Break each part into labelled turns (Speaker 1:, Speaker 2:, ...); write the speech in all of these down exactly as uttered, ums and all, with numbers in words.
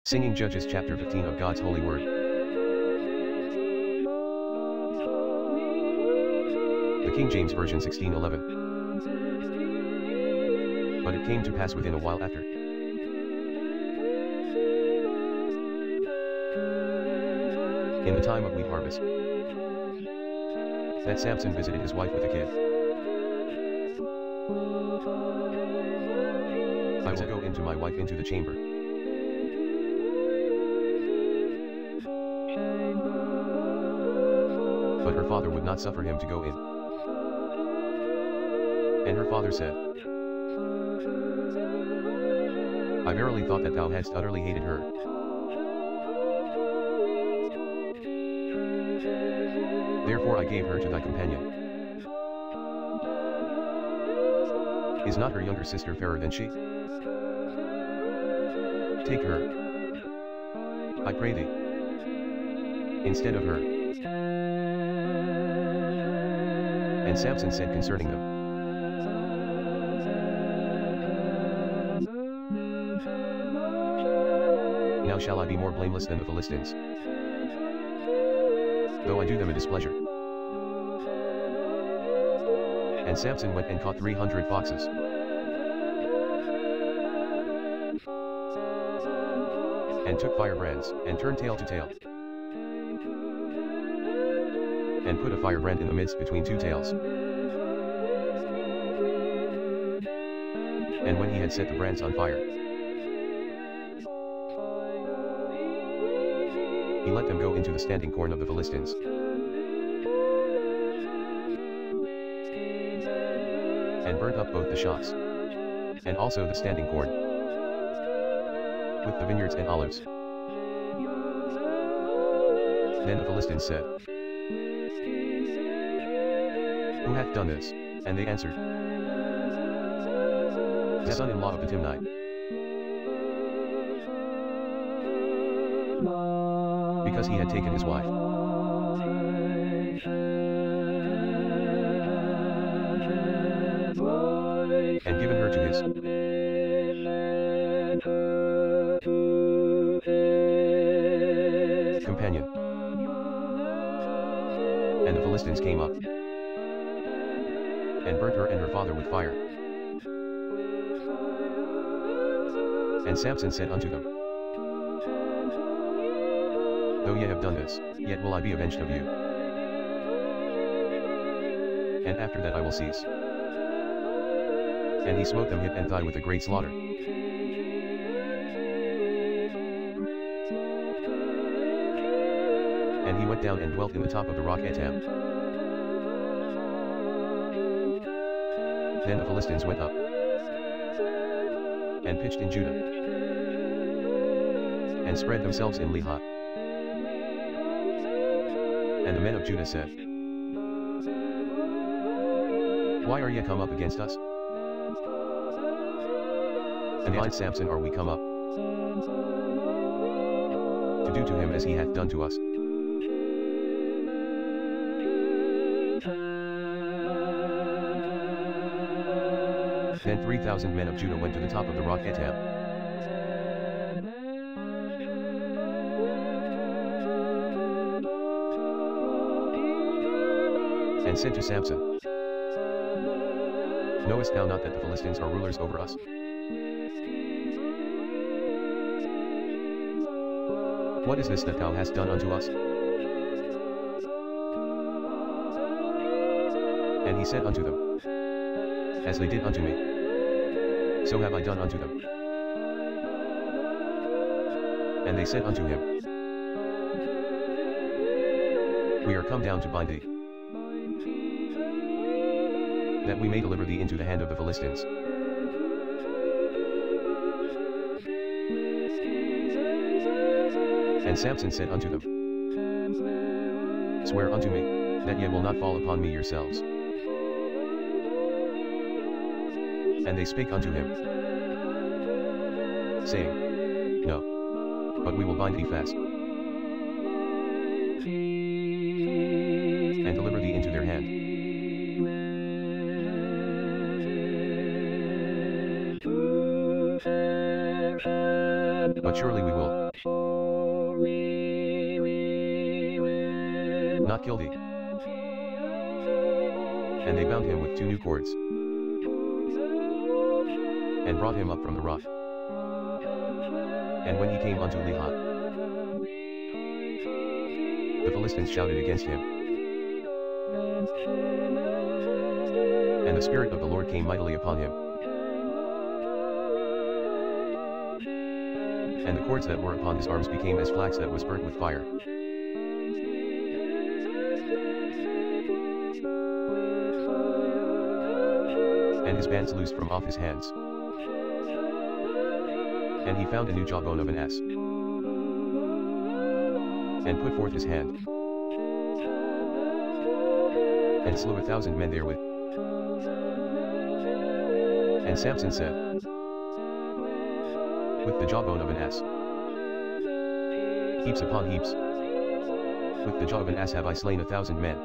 Speaker 1: Singing Judges chapter fifteen of God's holy word. The King James Version sixteen eleven. But it came to pass within a while after, in the time of wheat harvest, that Samson visited his wife with a kid. I will go into my wife into the chamber. But her father would not suffer him to go in. And her father said, I verily thought that thou hadst utterly hated her. Therefore I gave her to thy companion. Is not her younger sister fairer than she? Take her, I pray thee, instead of her. And Samson said concerning them, now shall I be more blameless than the Philistines, though I do them a displeasure. And Samson went and caught three hundred foxes, and took firebrands, and turned tail to tail, and put a firebrand in the midst between two tails. And when he had set the brands on fire, he let them go into the standing corn of the Philistines. And burnt up both the shocks, and also the standing corn, with the vineyards and olives. Then the Philistines said, who hath done this? And they answered, the son-in-law of the Timnite. Because he had taken his wife. And given her to his companion. And the Philistines came up, and burnt her and her father with fire. And Samson said unto them, though ye have done this, yet will I be avenged of you. And after that I will cease. And he smote them hip and thigh with a great slaughter. And he went down and dwelt in the top of the rock Etam. Then the Philistines went up, and pitched in Judah, and spread themselves in Lehi. And the men of Judah said, why are ye come up against us? And against Samson are we come up, to do to him as he hath done to us. Then three thousand men of Judah went to the top of the rock Etam, and said to Samson, knowest thou not that the Philistines are rulers over us? What is this that thou hast done unto us? And he said unto them, as they did unto me, so have I done unto them. And they said unto him, we are come down to bind thee, that we may deliver thee into the hand of the Philistines. And Samson said unto them, swear unto me, that ye will not fall upon me yourselves. And they spake unto him, saying, no, but we will bind thee fast, and deliver thee into their hand. But surely we will not kill thee. And they bound him with two new cords, and brought him up from the rock. And when he came unto Lehi, the Philistines shouted against him. And the Spirit of the Lord came mightily upon him. And the cords that were upon his arms became as flax that was burnt with fire. And his bands loosed from off his hands. And he found a new jawbone of an ass, and put forth his hand, and slew a thousand men therewith. And Samson said, with the jawbone of an ass, heaps upon heaps, with the jaw of an ass have I slain a thousand men.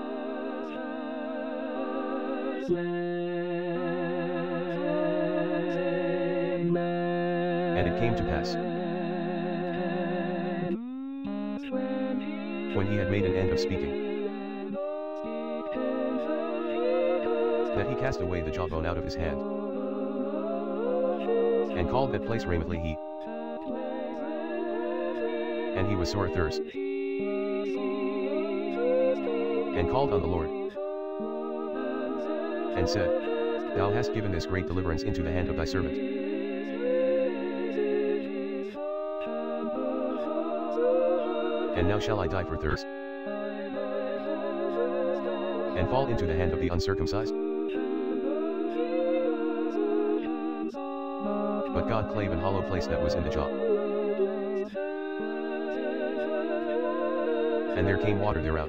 Speaker 1: And it came to pass, when he had made an end of speaking, that he cast away the jawbone out of his hand, and called that place Ramath Lehi. And he was sore athirst, and called on the Lord, and said, Thou hast given this great deliverance into the hand of thy servant. And now shall I die for thirst, and fall into the hand of the uncircumcised? But God clave an hollow place that was in the jaw, and there came water thereout.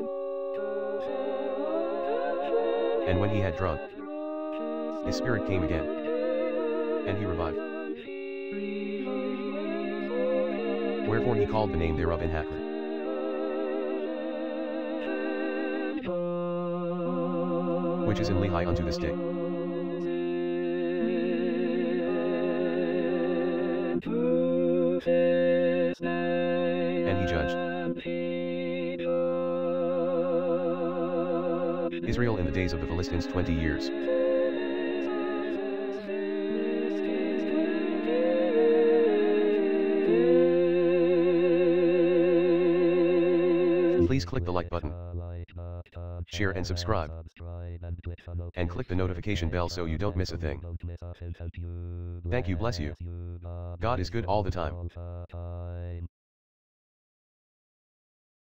Speaker 1: And when he had drunk, his spirit came again, and he revived. Wherefore he called the name thereof En-hakkore, which is in Lehi unto this day. And he judged Israel in the days of the Philistines twenty years. Please click the like button, share and subscribe, and click the notification bell so you don't miss a thing. Thank you, bless you. God is good all the time.